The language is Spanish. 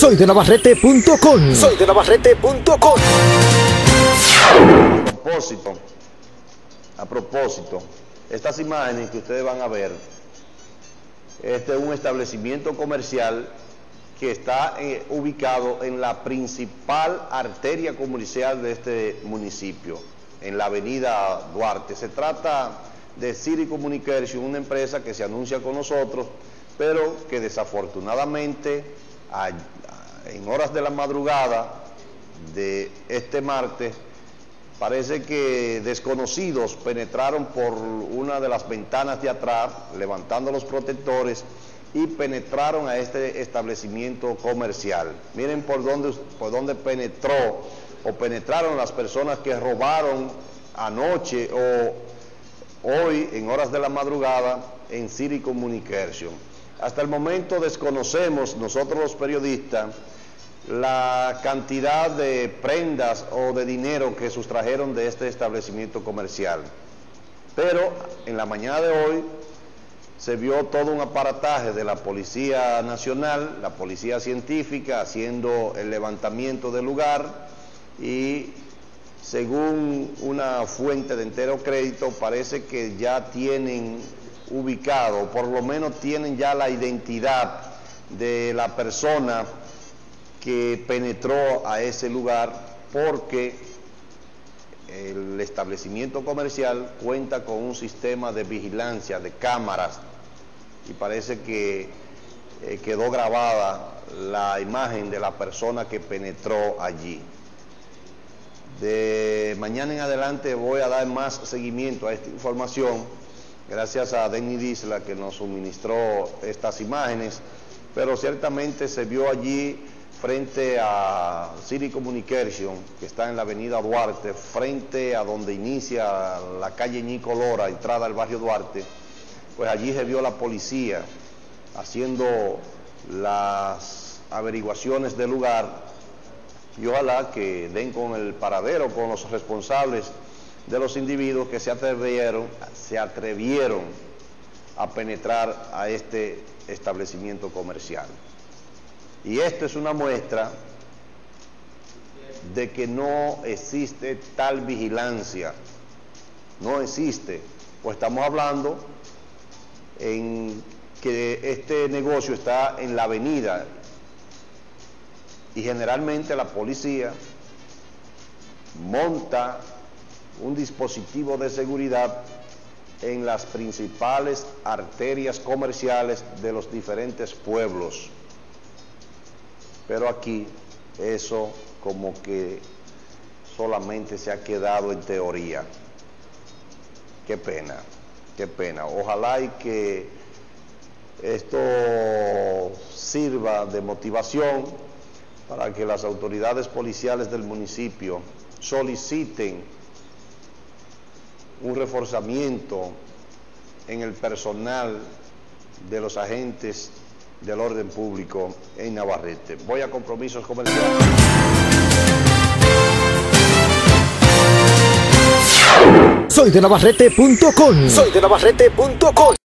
Soydenavarrete.com. Soydenavarrete.com. A propósito, estas imágenes que ustedes van a ver, este es un establecimiento comercial que está ubicado en la principal arteria comercial de este municipio, en la avenida Duarte. Se trata de City Communication, una empresa que se anuncia con nosotros, pero que desafortunadamente en horas de la madrugada de este martes, parece que desconocidos penetraron por una de las ventanas de atrás, levantando los protectores, y penetraron a este establecimiento comercial. Miren por dónde penetraron las personas que robaron anoche o hoy en horas de la madrugada en City Communication. Hasta el momento desconocemos, nosotros los periodistas, la cantidad de prendas o de dinero que sustrajeron de este establecimiento comercial. Pero en la mañana de hoy se vio todo un aparataje de la Policía Nacional, la Policía Científica, haciendo el levantamiento del lugar, y según una fuente de entero crédito, parece que ya tienen ubicado, por lo menos tienen ya la identidad de la persona que penetró a ese lugar, porque el establecimiento comercial cuenta con un sistema de vigilancia, de cámaras, y parece que quedó grabada la imagen de la persona que penetró allí. De mañana en adelante voy a dar más seguimiento a esta información, gracias a Denny Disla, que nos suministró estas imágenes, pero ciertamente se vio allí frente a City Communication, que está en la avenida Duarte, frente a donde inicia la calle Ñico Lora, entrada al barrio Duarte. Pues allí se vio la policía haciendo las averiguaciones del lugar, y ojalá que den con el paradero, con los responsables de los individuos que se atrevieron a penetrar a este establecimiento comercial. Y esto es una muestra de que no existe tal vigilancia, no existe, pues estamos hablando en que este negocio está en la avenida, y generalmente la policía monta un dispositivo de seguridad en las principales arterias comerciales de los diferentes pueblos. Pero aquí eso como que solamente se ha quedado en teoría. Qué pena, qué pena. Ojalá y que esto sirva de motivación para que las autoridades policiales del municipio soliciten un reforzamiento en el personal de los agentes del orden público en Navarrete. Voy a compromisos comerciales. Soydenavarrete.com. Soydenavarrete.com.